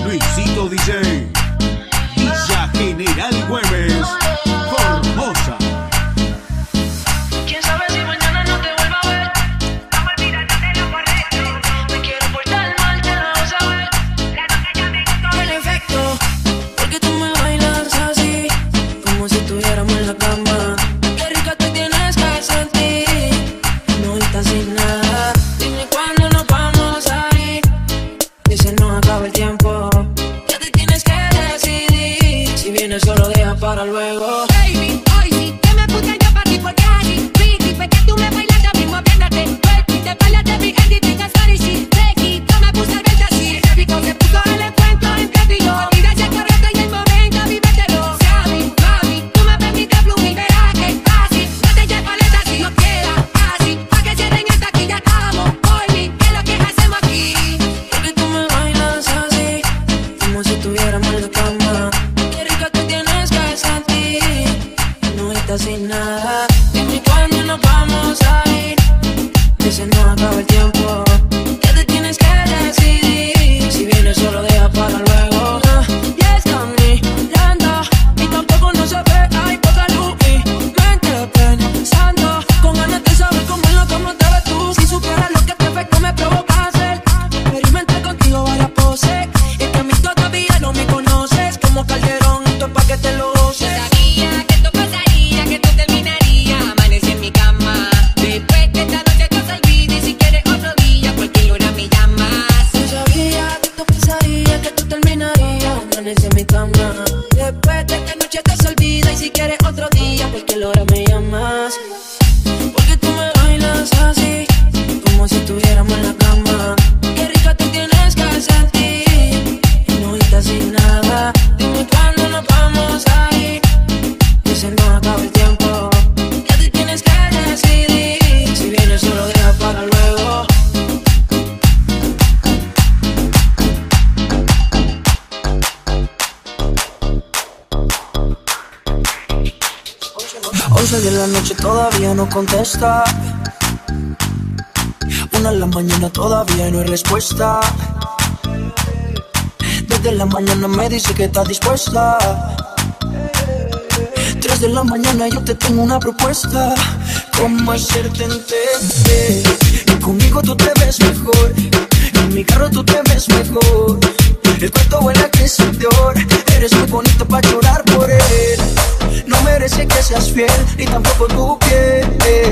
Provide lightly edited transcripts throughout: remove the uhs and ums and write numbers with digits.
Luisito DJ, Villa General Güemes, Formosa. Quién sabe si mañana no te vuelva a ver. Vamos a olvidarte de lo correcto. Me quiero portar mal, te lo vas a saber. Claro que ya me gustó el efecto. Porque tú me bailas así, como si estuviéramos en la cama. Qué rica te tienes que sentir, no estás sin nada. Dime cuándo nos vamos a ir, que se nos acaba el tiempo. Ya te tienes que decidir, si vienes solo deja para luego. Baby, hoy sí que me puse yo para ti porque así. Pretty, fue que tú me bailaste a mismo apriétate. Pretty, te bailaste mi editing a story, sí. Becky, yo me puse al verte así. El rico se puso el encuentro entre ti y yo. Mira ese correcto y el momento, vívetelo. Sabi, mami, tú me permites fluir. Verás que es fácil, no te lleves paleta si no quieras. Así, pa' que cierren esta aquí ya estamos. Oye, ¿qué es lo que hacemos aquí? Porque tú me bailas así, como si estuviéramos en la cama. Qué rica te tienes que sentir, no estás sin nada. Dime cuándo nos vamos a ir, que se nos acaba el tiempo. Ya te tienes que decidir, si vienes solo deja para luego. Ya está mirando y tampoco no se ve, hay poca luz y mente pensando, con ganas de saber cómo es lo que te ves tú. Si supieras lo que perfecto me provoca hacer, experimentar contigo varias poses. Es que a mí todavía no me conoces, como Calderón, esto es pa' que te lo goces. Sabía que esto pasaría, que esto terminaría. Amanecí en mi cama. Después que esta noche tú se olvida y si quieres otro día, cualquier hora me llamas. Yo sabía que tú pensarías que tú terminarías, amanece en mi cama. Después de que noche te se olvida y si quieres otro día, cualquier hora me llamas. Porque tú me bailas así, como si estuviéramos en la cama. Qué rica te tienes que sentir, no estás sin nada. Dime cuándo nos vamos a ir, que se nos acaba el tiempo. Ya te tienes que decidir, si vienes solo deja para luego. Once de la noche todavía no contesta. 1 de la mañana todavía no hay respuesta. 2 de la mañana me dice que está dispuesta. 3 de la mañana yo te tengo una propuesta. ¿Cómo hacerte entender que conmigo tú te ves mejor? En mi carro tú te ves mejor. El cuarto huele a Cristian Dior. Eres muy bonita para llorar por él. No merece que seas fiel, ni tampoco tu piel.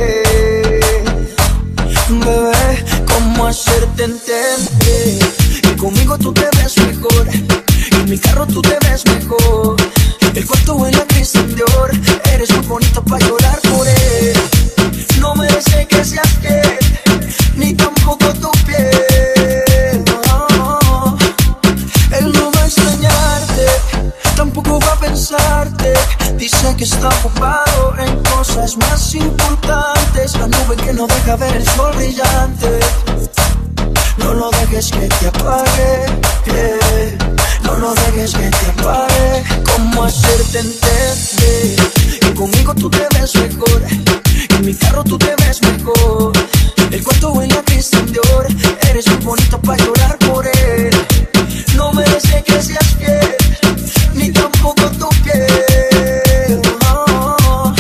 Bebé, ¿cómo hacerte entender que conmigo tú te ves mejor? En mi carro tú te ves mejor. El cuarto huele a Cristian Dior. Eres muy bonita para llorar por él. No merece que seas fiel, ni tampoco tu piel. No, él no va a extrañarte, tampoco va a pensarte. Dice que está ocupado en cosas más importantes. La nube que no deja ver el sol brillante. No lo dejes que te apague, no lo dejes que te apague. ¿Cómo hacerte entender que conmigo tú te ves mejor? En mi carro tú te ves mejor. El cuarto huele a Cristian Dior. Eres muy bonita para llorar por él. No merece que seas fiel, ni tampoco tu piel. No.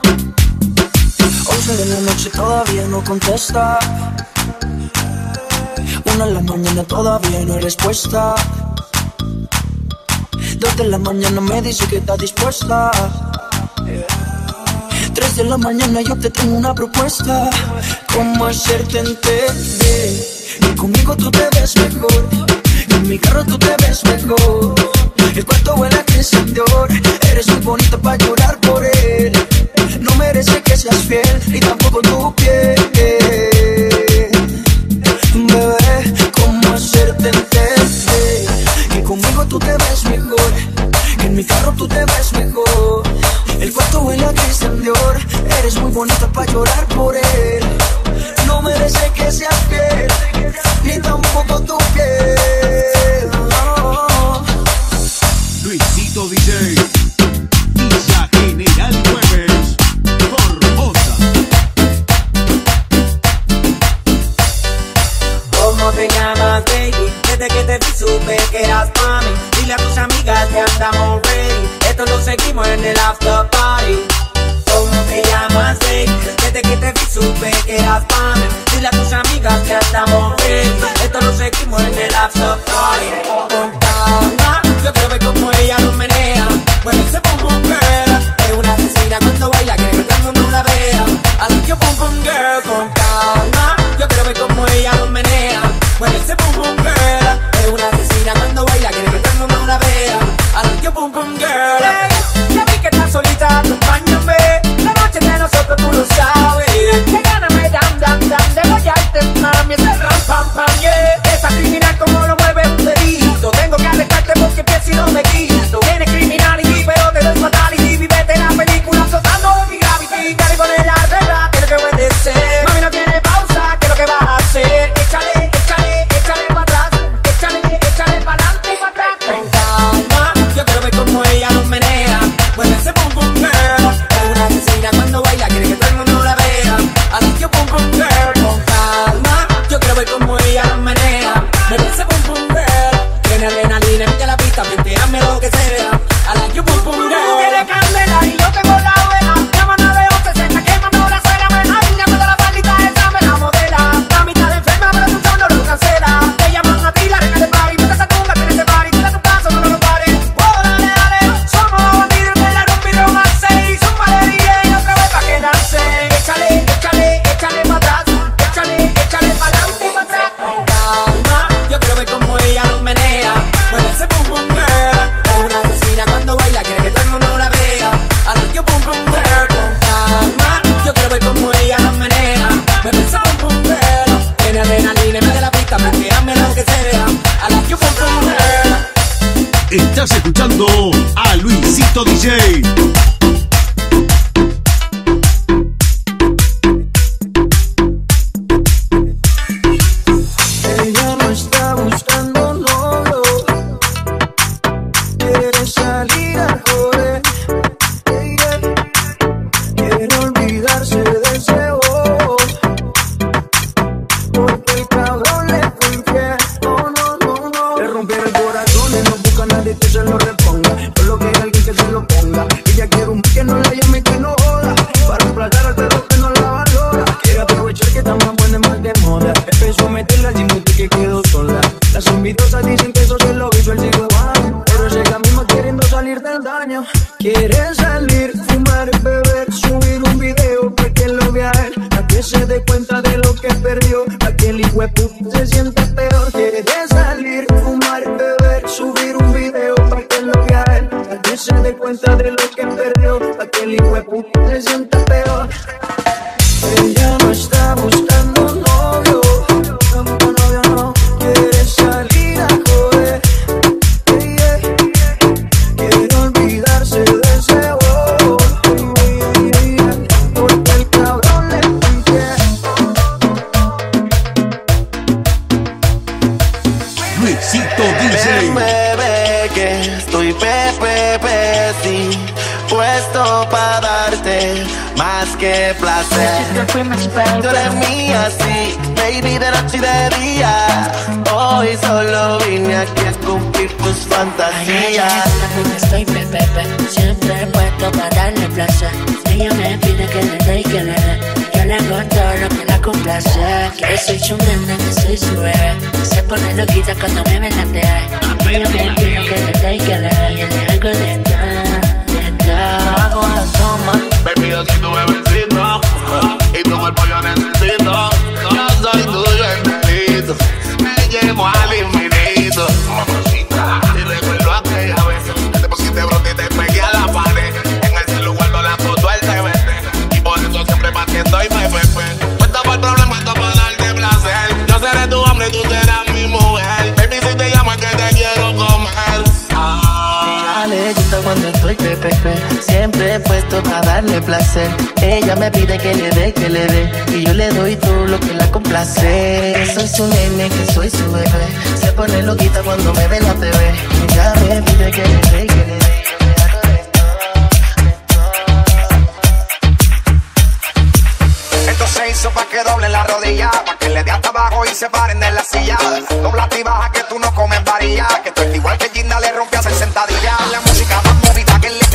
11 de la noche todavía no contesta. 1 de la mañana todavía no hay respuesta. 2 de la mañana me dice que está dispuesta. 3 de la mañana yo te tengo una propuesta. ¿Cómo hacerte entender que conmigo tú te ves mejor? En mi carro tú te ves mejor. El cuarto huele a Cristian Dior. Eres muy bonita para llorar por él. No merece que seas fiel, ni tampoco tu piel. Bebé, ¿cómo hacerte entender que conmigo tú te ves mejor? En mi carro tú te ves mejor. El cuarto huele a Cristian Dior. Eres muy bonita para llorar por él. No merece que seas fiel, ni tampoco tu piel. No. Luisito DJ, Villa General Güemes, Formosa. ¿Cómo te llamas, baby? Desde que te vi supe que eras mami. Esto lo seguimos en el after party. ¿Cómo te llamas, babe? Desde que te vi supe que eras fan. Dile a tus amigas que estamos bien. Esto lo seguimos en el after party. Con calma, yo quiero ver cómo ella lo menea. Mueve ese pum pum girl. Es una asesina cuando baila, quiere que todo el mundo la vea. Así que pum pum girl, con calma. Yo quiero ver cómo ella lo menea. Mueve ese pum pum girl. Es una asesina cuando baila, quiere que todo el mundo la vea. Así que pum pum girl. Hey, ya vi que estás solita, acompáñame. La noche de nosotros tú lo sabes. Que gana me dan, de bailarte, mami. Es el ram, pam, pam, yeah. Esa criminal como lo mueve un delito. Tengo que arrestarte porque pienso y no me quito. Tienes criminality, pero te doy fatality. Vivete la película soltando mi gravity. Dale con el arregla, que es lo que obedecer. Mami no tiene pausa, ¿qué es lo que vas a hacer? Échale, échale, échale para atrás. Échale, échale para adelante y para atrás. Con calma, yo quiero ver cómo ella lo menea. Mueve ese pum pum girl. Es una asesina cuando baila, quiere que todo el mundo la vea. Así que pum pum girl. Con calma, yo quiero ver cómo ella lo menea. Mueve ese pum pum girl. Tiene adrenalina, mete la pista, planteame lo que sea. I like you pum pum girl. Tú tienes candela y yo tengo la vela. Llámame de 1160, quemando la suela. Me dañame de la palita, esa me la modela. La mitad de enferma, pero tu show no lo cancela. Te llaman a ti, la reina de party. Mete esa tumba, tienes de party. Tira tu paso, no lo pares. Oh, dale, dale. Somos bandidos de la rumba y romance. Y son malería y otra vez pa' quedarse. Échale, échale, échale pa' atrás. Échale, échale pa' adelante y pa' atrás. Con calma, yo quiero ver cómo ella lo menea. Mueve ese pum pum girl. Es una asesina cuando baila, quiere que todo el mundo la vea. Así que pum pum girl. Con calma, yo quiero ver cómo ella lo menea. Mueve ese pum pum girl. Tiene adrenalina, mete la pista, planteame lo que sea. I like you pum pum girl. Estás escuchando a Luisito DJ. Ella no está buscando novio, quiere salir a joder, quiere olvidarse de ese bobo, porque el cabrón le fue infiel. No, no, no, no. Le rompieron el corazón y no busca a nadie que se lo reponga, solo quiere alguien que se lo ponga. Ella quiere un que no la llame y que no joda, para emplazar al perro que no la valora. Quiere aprovechar que está más buena y más de moda. Empezó a meterla al gimnasio que quedó sola. Las envidiosas dicen que eso se lo hizo el cigüeño, pero llega mismo queriendo salir del daño. Quiere salir, fumar, beber, subir un video para que lo vea él, para que se dé cuenta de lo que perdió, para que el hijueputa se sienta peor. Quiere salir, fumar, beber, subir un video para que lo vea él, para que se dé cuenta de lo que perdió, para que el hijueputa se sienta peor. Ella no está buscando novio, buscando novio no, quiere salir a joder, quiere olvidarse de ese bobo, porque el cabrón le fue infiel. Luisito DJ. Bebé, que estoy sí, puesto para darte más que placer. Tú eres mía, sí, baby, de noche y de día. Hoy solo vine aquí a cumplir tus fantasías. Estoy pepe, siempre puesto para darle placer. Ella me pide que le dé y que le dé. Yo le hago todo lo que la complace. Que soy su nena, que soy su bebé. Se pone loquita cuando me ve en la TV. Ella me pide que le dé y que le dé. Yo le hago de todo, hago la toma. Baby, yo soy tu bebecito y tu cuerpo yo necesito. Yo soy tuyo enterito, me llevo al infinito. Mamacita, y recuerdo aquella vez que te pusiste brote y te pegué a la pared. En ese lugar no la foto el TBT, y por eso siempre partiendo y me pepe. Puesto por el problema, esto para darte placer. Yo seré tu hombre y tú serás mi mujer. Baby, si te llamo es que te quiero comer. Le gusta cuando estoy pepe, siempre puesto para darle placer. Ella me pide que le dé, y yo le doy todo lo que la complace. Soy su nene, que soy su bebé. Se pone loquita cuando me ve en la TV. Ella me pide que le dé, que le dé. Esto se hizo pa' que doblen la rodilla, pa' que le dé hasta abajo y se paren de la silla. Dobla y baja que tú no comes varilla, que tú igual que Ginda le rompe a hacer sentadilla. La música más movida que el